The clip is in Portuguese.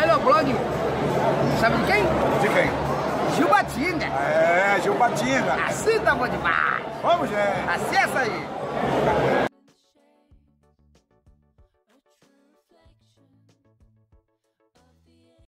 no blog. Sabe de quem? De quem? Gilbatinga. É, Gilbatinga. Assim tá bom demais. Vamos, gente. Acessa aí.